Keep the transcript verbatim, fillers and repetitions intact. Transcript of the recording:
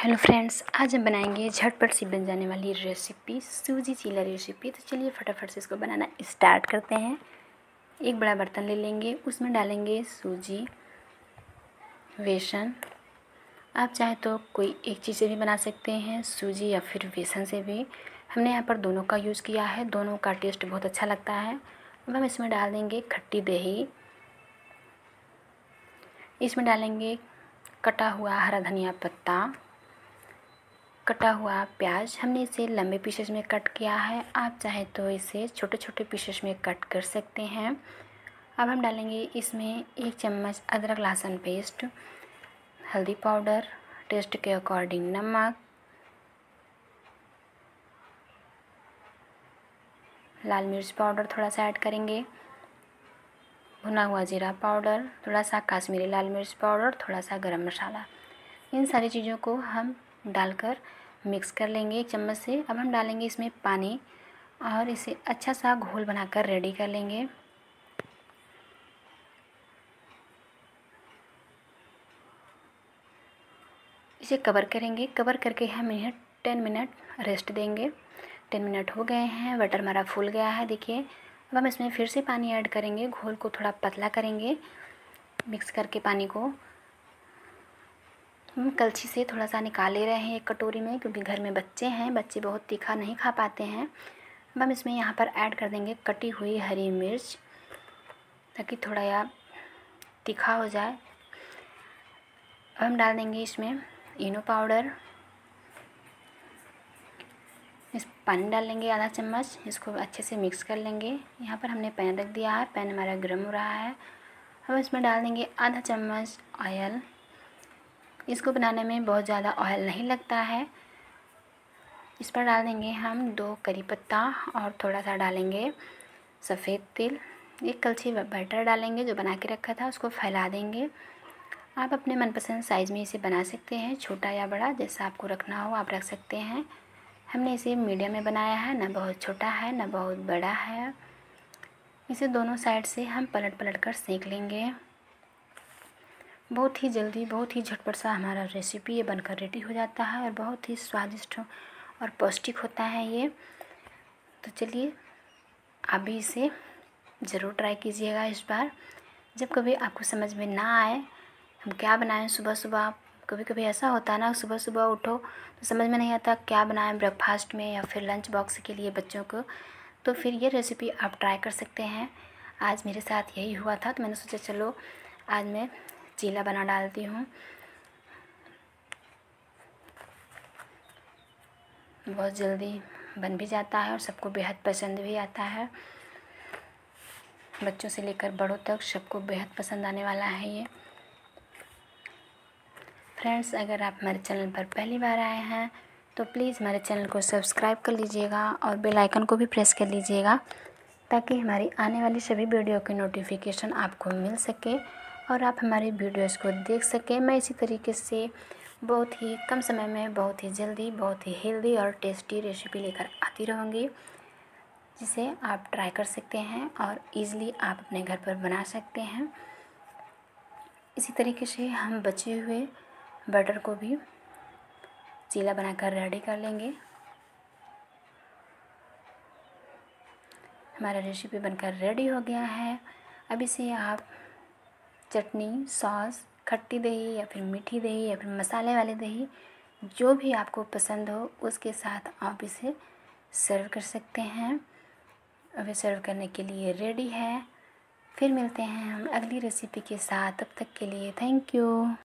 Hello friends, आज हम बनाएंगे झटपट सी बन जाने वाली रेसिपी सूजी चीला रेसिपी। तो चलिए फटाफट से इसको बनाना स्टार्ट करते हैं। एक बड़ा बर्तन ले लेंगे, उसमें डालेंगे सूजी, बेसन। आप चाहे तो कोई एक चीज़ से भी बना सकते हैं, सूजी या फिर बेसन से भी। हमने यहाँ पर दोनों का यूज़ किया है, दोनों का टेस्ट बहुत अच्छा लगता है। अब हम इसमें डाल देंगे खट्टी दही, इसमें डालेंगे कटा हुआ हरा धनिया पत्ता, कटा हुआ प्याज। हमने इसे लंबे पीसेस में कट किया है, आप चाहे तो इसे छोटे छोटे पीसेस में कट कर सकते हैं। अब हम डालेंगे इसमें एक चम्मच अदरक लहसुन पेस्ट, हल्दी पाउडर, टेस्ट के अकॉर्डिंग नमक, लाल मिर्च पाउडर थोड़ा सा ऐड करेंगे, भुना हुआ जीरा पाउडर, थोड़ा सा कश्मीरी लाल मिर्च पाउडर, थोड़ा सा गरम मसाला। इन सारी चीज़ों को हम डालकर मिक्स कर लेंगे एक चम्मच से। अब हम डालेंगे इसमें पानी और इसे अच्छा सा घोल बनाकर रेडी कर लेंगे। इसे कवर करेंगे, कवर करके हम इन्हें टेन मिनट रेस्ट देंगे। टेन मिनट हो गए हैं, बटर हमारा फूल गया है, देखिए। अब हम इसमें फिर से पानी ऐड करेंगे, घोल को थोड़ा पतला करेंगे। मिक्स करके पानी को हम कलछी से थोड़ा सा निकाल ले रहे हैं एक कटोरी में, क्योंकि घर में बच्चे हैं, बच्चे बहुत तीखा नहीं खा पाते हैं। अब हम इसमें यहाँ पर ऐड कर देंगे कटी हुई हरी मिर्च, ताकि थोड़ा या तीखा हो जाए। अब हम डाल देंगे इसमें इनो पाउडर, इस पानी डाल लेंगे आधा चम्मच, इसको अच्छे से मिक्स कर लेंगे। यहाँ पर हमने पैन रख दिया है, पैन हमारा गर्म हो रहा है। हम इसमें डाल देंगे आधा चम्मच ऑयल। इसको बनाने में बहुत ज़्यादा ऑयल नहीं लगता है। इस पर डाल देंगे हम दो करी पत्ता और थोड़ा सा डालेंगे सफ़ेद तिल। एक कलछी बटर डालेंगे जो बना के रखा था, उसको फैला देंगे। आप अपने मनपसंद साइज़ में इसे बना सकते हैं, छोटा या बड़ा, जैसा आपको रखना हो आप रख सकते हैं। हमने इसे मीडियम में बनाया है, ना बहुत छोटा है ना बहुत बड़ा है। इसे दोनों साइड से हम पलट पलट कर सेक लेंगे। बहुत ही जल्दी, बहुत ही झटपट सा हमारा रेसिपी ये बनकर रेडी हो जाता है और बहुत ही स्वादिष्ट और पौष्टिक होता है ये। तो चलिए आप भी इसे ज़रूर ट्राई कीजिएगा इस बार। जब कभी आपको समझ में ना आए हम क्या बनाएं सुबह सुबह, कभी कभी ऐसा होता है ना, सुबह सुबह उठो तो समझ में नहीं आता क्या बनाएं ब्रेकफास्ट में या फिर लंच बॉक्स के लिए बच्चों को, तो फिर ये रेसिपी आप ट्राई कर सकते हैं। आज मेरे साथ यही हुआ था, तो मैंने सोचा चलो आज मैं चीला बना डालती हूँ। बहुत जल्दी बन भी जाता है और सबको बेहद पसंद भी आता है। बच्चों से लेकर बड़ों तक सबको बेहद पसंद आने वाला है ये। फ्रेंड्स, अगर आप हमारे चैनल पर पहली बार आए हैं तो प्लीज़ हमारे चैनल को सब्सक्राइब कर लीजिएगा और बेल आइकन को भी प्रेस कर लीजिएगा, ताकि हमारी आने वाली सभी वीडियो की नोटिफिकेशन आपको मिल सके और आप हमारी वीडियोस को देख सकें। मैं इसी तरीके से बहुत ही कम समय में, बहुत ही जल्दी, बहुत ही हेल्दी और टेस्टी रेसिपी लेकर आती रहूँगी, जिसे आप ट्राई कर सकते हैं और ईज़िली आप अपने घर पर बना सकते हैं। इसी तरीके से हम बचे हुए बटर को भी चीला बनाकर रेडी कर लेंगे। हमारा रेसिपी बनकर रेडी हो गया है। अब इसे आप चटनी, सॉस, खट्टी दही या फिर मीठी दही या फिर मसाले वाली दही, जो भी आपको पसंद हो उसके साथ आप इसे सर्व कर सकते हैं। अब ये सर्व करने के लिए रेडी है। फिर मिलते हैं हम अगली रेसिपी के साथ, तब तक के लिए थैंक यू।